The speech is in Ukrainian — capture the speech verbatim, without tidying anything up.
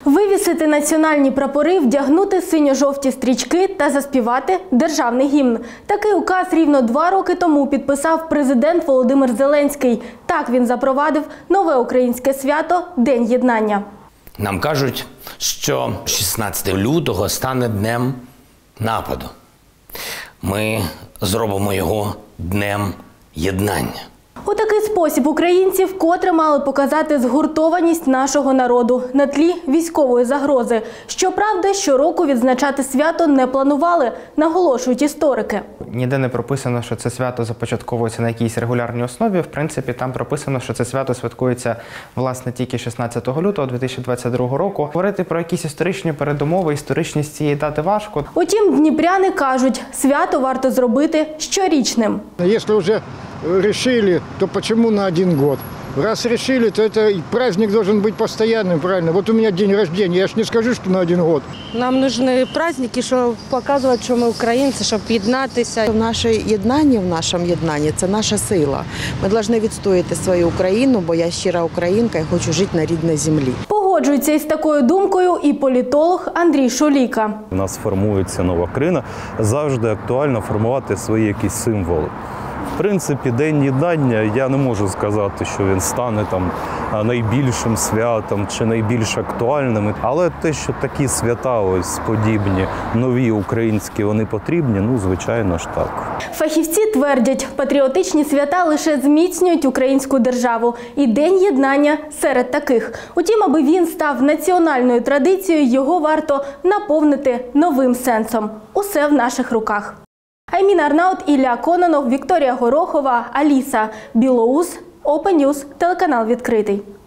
Вивісити національні прапори, вдягнути синьо-жовті стрічки та заспівати державний гімн. Такий указ рівно два роки тому підписав президент Володимир Зеленський. Так він запровадив нове українське свято – День єднання. Нам кажуть, що шістнадцятого лютого стане днем нападу. Ми зробимо його днем єднання. У такий спосіб українці вкотре мали показати згуртованість нашого народу на тлі військової загрози. Щоправда, щороку відзначати свято не планували, наголошують історики. Ніде не прописано, що це свято започатковується на якійсь регулярній основі. В принципі, там прописано, що це свято святкується, власне, тільки шістнадцятого лютого дві тисячі двадцять другого року. Говорити про якісь історичні передумови, історичність цієї дати важко. Утім, дніпряни кажуть, свято варто зробити щорічним. Якщо вже решили, то почему на один год? Раз решили, то это праздник должен быть постоянным, правильно? Вот у меня день рождения, я ж не скажу, что на один год. Нам нужны праздники, щоб показувати, що ми українці, щоб єднатися. В наше єднання, в нашому єднанні – це наша сила. Ми повинні відстояти свою Україну, бо я щира українка і хочу жити на рідній землі. Погоджується із такою думкою і політолог Андрій Шуліка. У нас формується нова країна, завжди актуально формувати свої якісь символи. В принципі, День єднання, я не можу сказати, що він стане там найбільшим святом чи найбільш актуальним. Але те, що такі свята, ось подібні, нові українські, вони потрібні, ну, звичайно ж так. Фахівці твердять, патріотичні свята лише зміцнюють українську державу. І День єднання серед таких. Утім, аби він став національною традицією, його варто наповнити новим сенсом. Усе в наших руках. Аймін Арнаут, Ілля Кононов, Вікторія Горохова, Аліса Білоус, Open News, телеканал «Відкритий».